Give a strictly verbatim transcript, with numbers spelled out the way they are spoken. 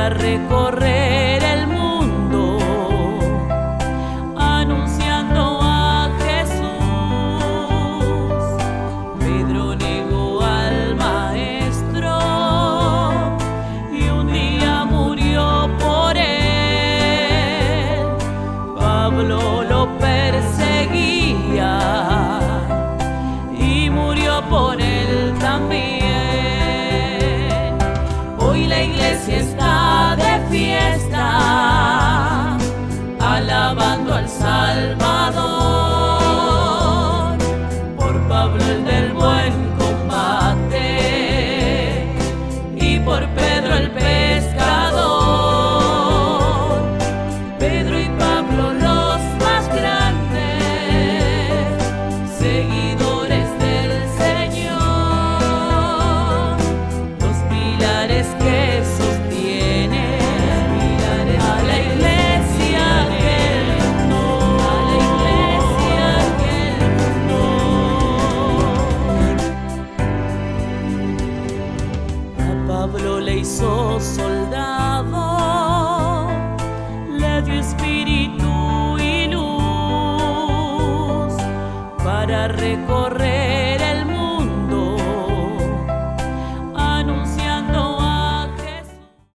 para recorrer el mundo, anunciando a Jesús. Pedro negó al Maestro y un día murió por él. Pablo lo perseguía y murió por él también. Hoy la iglesia está de fiesta, alabando al Salvador, por Pablo el del buen